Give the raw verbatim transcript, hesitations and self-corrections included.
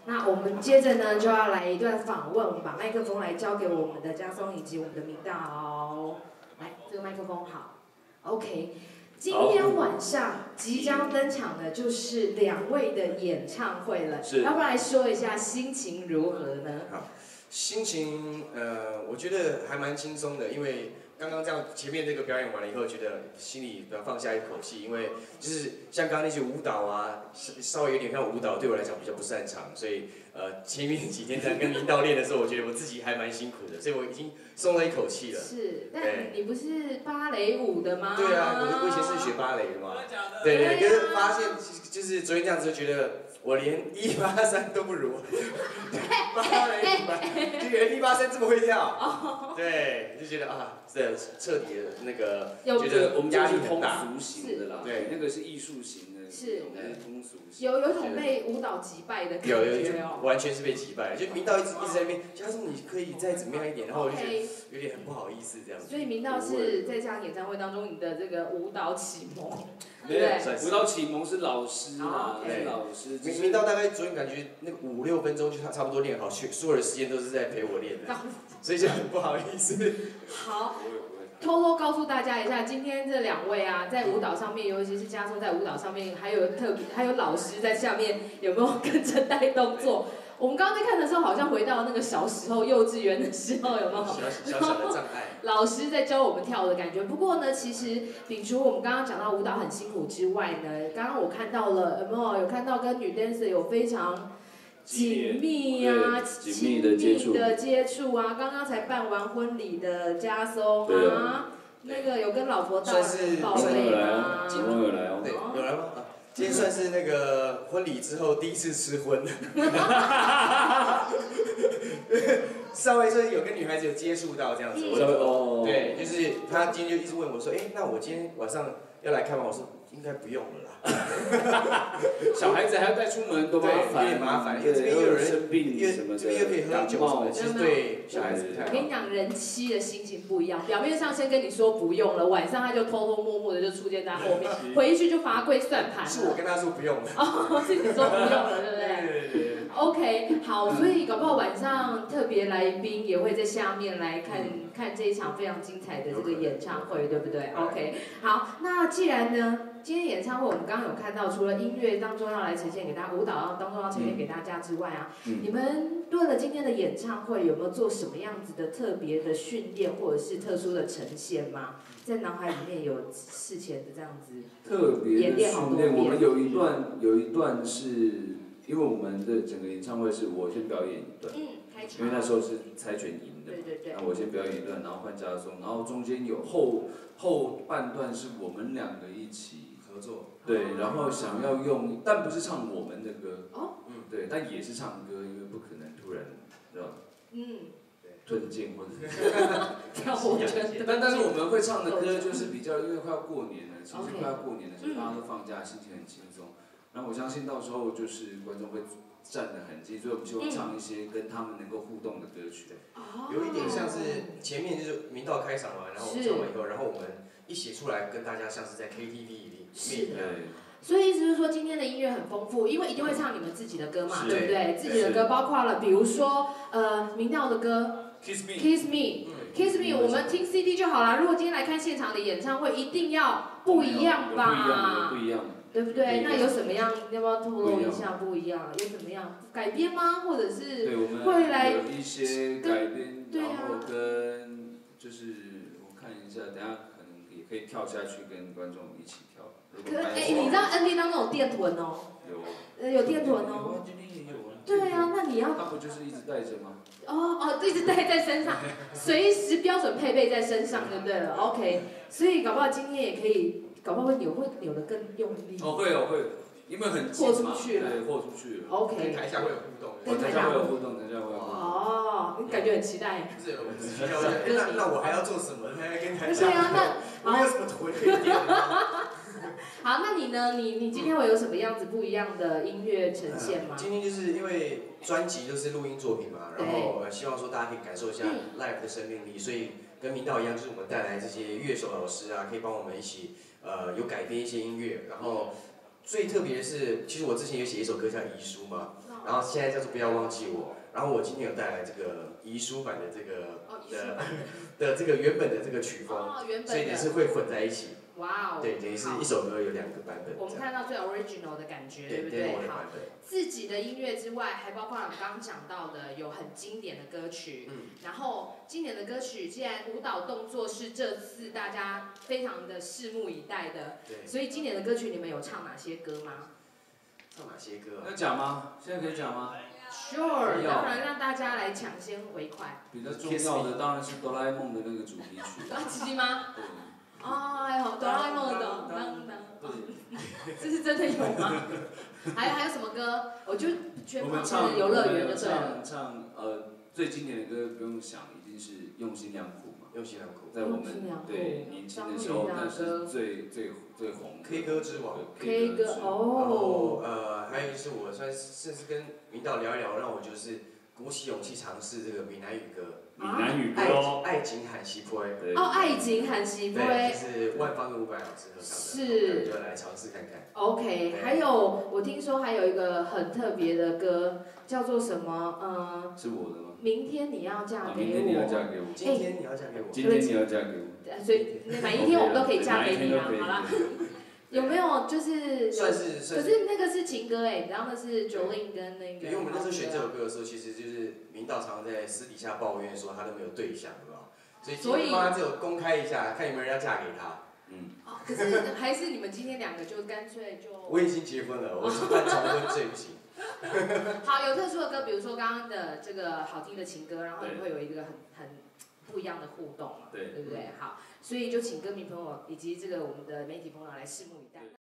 那我们接着呢就要来一段访问，我们把麦克风来交给我们的嘉松以及我们的明道。来，这个麦克风好 ，OK。今天晚上即将登场的就是两位的演唱会了，要不然来说一下心情如何呢？ 好，心情呃，我觉得还蛮轻松的，因为刚刚这样前面这个表演完了以后，觉得心里比较放下一口气，因为就是像刚刚那些舞蹈啊，稍微有点像舞蹈，对我来讲比较不擅长，所以呃前面几天在跟明道练的时候，我觉得我自己还蛮辛苦的，所以我已经松了一口气了。 是，但你不是芭蕾舞的吗？ 对啊，我我以前是学芭蕾的嘛。对对，可是发现就是昨天这样子就觉得我连一八三都不如。芭蕾舞吧，就原来一八三这么会跳。对，就觉得啊，这彻底的那个，觉得我们压力是通很大。 俗型的啦，对，那个是艺术型的， 是， 我们是通俗型。 有有种被舞蹈击败的感觉哦。 有有，完全是被击败，就明道一直一直在那边，嘉松你可以再怎么样一点，然后我就觉得有点很不好意思这样子。 所以明道是在这场演唱会当中你的这个舞蹈启蒙。 对，舞蹈启蒙是老师啊，是老师。 明明道大概昨天感觉那个五六分钟就差不多练好，所有的时间都是在陪我练的，所以就很不好意思。 好，偷偷告诉大家一下，今天这两位啊，在舞蹈上面，尤其是嘉松在舞蹈上面，还有特别还有老师在下面有没有跟着带动作？我们刚刚在看的时候，好像回到那个小时候幼稚园的时候，有没有？ 小小小的障碍。 老师在教我们跳舞的感觉。不过呢，其实摒除我们刚刚讲到舞蹈很辛苦之外呢，刚刚我看到了有没有有看到跟女 dancer 有非常紧密啊、 紧密的接触的接触啊。刚刚才办完婚礼的嘉松啊，那个有跟老婆大人报备吗？ 景荣有来哦， 对，有来吗？今天算是那个婚礼之后第一次吃荤。稍微说有跟女孩子有接触到这样子，我对，就是他今天就一直问我说，哎，那我今天晚上要来看吗？我说应该不用了啦。 小孩子还要带出门，多麻烦， 有点麻烦，因为这边又有人生病什么的， 这边又可以喝酒什么的，其实对小孩子不太好。 我跟你讲，人妻的心情不一样，表面上先跟你说不用了，晚上他就偷偷摸摸的就出现在后面，回去就罚跪算盘。 是我跟他说不用了。 哦，是你说不用了，对不对？ 对对对。 OK， 好，所以搞不好晚上特别来宾也会在下面来看看这一场非常精彩的这个演唱会，对不对 ？OK， 好，那既然呢，今天演唱会我们刚刚有看到，除了音乐当中要来呈现给大家，舞蹈当中要呈现给大家之外啊，嗯、你们为了今天的演唱会有没有做什么样子的特别的训练或者是特殊的呈现吗？在脑海里面有事前的这样子特别的训练，我们有一段有一段是。因为我们的整个演唱会是我先表演一段， 嗯，开场， 因为那时候是猜拳赢的， 对对对， 然后我先表演一段，然后换嘉松，然后中间有后后半段是我们两个一起合作， 对，然后想要用，但不是唱我们的歌， 哦， 嗯，对，但也是唱歌，因为不可能突然，知道吧？ 嗯， 吞剑或者跳舞圈， 但但是我们会唱的歌就是比较，因为快要过年了，其实快要过年了，所以大家都放假，心情很轻松。然后我相信到时候就是观众会站得很近，所以我们希望唱一些跟他们能够互动的歌曲。 哦， 有一点像是前面就是明道开场嘛，然后我们唱完以后，然后我们一起出来跟大家像是在 K T V 里面一样。 所以意思是说，今天的音乐很丰富，因为一定会唱你们自己的歌嘛，对不对？自己的歌包括了，比如说呃明道的歌 ，Kiss Me，Kiss Me，Kiss Me， 我们听 C D 就好了。如果今天来看现场的演唱会，一定要不一样吧？ 不一样。 对不对？那有什么样？要不要透露一下不一样？有什么样改编吗？或者是会来有一些改编，然后跟就是我看一下，等下可能也可以跳下去跟观众一起跳。 可哎，你知道 N D 当中有电臀哦？ 有。 呃，有电臀哦。 今天也有啊。 对啊，那你要。 他不就是一直带着吗？ 哦哦，一直带在身上，随时标准配备在身上就对了。OK， 所以搞不好今天也可以。搞不好会扭，会扭得更用力。 哦，会哦，会，因为很豁出去了， 对，豁出去了。 OK。 跟台下会有互动。 跟台下会有互动，台下会有互动。 哦，你感觉很期待。 不是，我只期待。那那我还要做什么？还要跟台下？ 对啊，那我有什么臀可以练？ 好，那你呢？你你今天会有什么样子不一样的音乐呈现吗？ 今天就是因为专辑都是录音作品嘛，然后希望说大家可以感受一下 live 的生命力，所以跟明道一样，就是我们带来这些乐手老师啊，可以帮我们一起。呃，有改编一些音乐，然后最特别的是，其实我之前有写一首歌叫《遗书》嘛， 然后现在叫做不要忘记我，然后我今天有带来这个遗书版的这个的的这个原本的这个曲风，所以也是会混在一起。 哇哦！ 对，等于是一首歌有两个版本。 我们看到最 original 的感觉，对不对？好，自己的音乐之外，还包括我们刚刚讲到的有很经典的歌曲。嗯。然后经典的歌曲，既然舞蹈动作是这次大家非常的拭目以待的，对。所以经典的歌曲你们有唱哪些歌吗？ 唱哪些歌啊？ 要讲吗？现在可以讲吗 ？Sure， 当然让大家来抢先为快。 比较重要的当然是哆啦 A 梦的那个主题曲。 啊，奇迹吗？ 对。 哎呦，哆啦 A 梦的当当当，这是真的有吗？还有还有什么歌？我就全旁边的游乐园就对了。 唱唱呃最经典的歌不用想，一定是用心良苦嘛。 用心良苦。 在我们对年轻的时候，那是最最最红。 K 歌之王。 K 歌哦。 然后呃，还有就是我算是甚至跟明道聊一聊，让我就是鼓起勇气尝试这个闽南语歌。 闽南语歌哦，爱情喊西坡。 哦，爱情喊西坡。 对，就是万芳跟伍佰老师合唱的。是。就来尝试看看。 OK， 还有我听说还有一个很特别的歌，叫做什么？呃。 是我的吗？ 明天你要嫁给我。 明天你要嫁给我。 今天你要嫁给我。 今天你要嫁给我。 所以每一天我们都可以嫁给你啦，好啦。有没有就是算是算是？可是那个是情歌哎，你知道那是 Jolin 跟那个。 因为我们那时候选这首歌的时候，其实就是明道常常在私底下抱怨说他都没有对象，对吧？所以今天帮他只有公开一下，看有没有人要嫁给他。 嗯。哦，可是还是你们今天两个就干脆就。 我已经结婚了，我是办重婚罪不行。 好，有特殊的歌，比如说刚刚的这个好听的情歌，然后你会有一个很很不一样的互动嘛，对对不对？好，所以就请歌迷朋友以及这个我们的媒体朋友来拭目以待。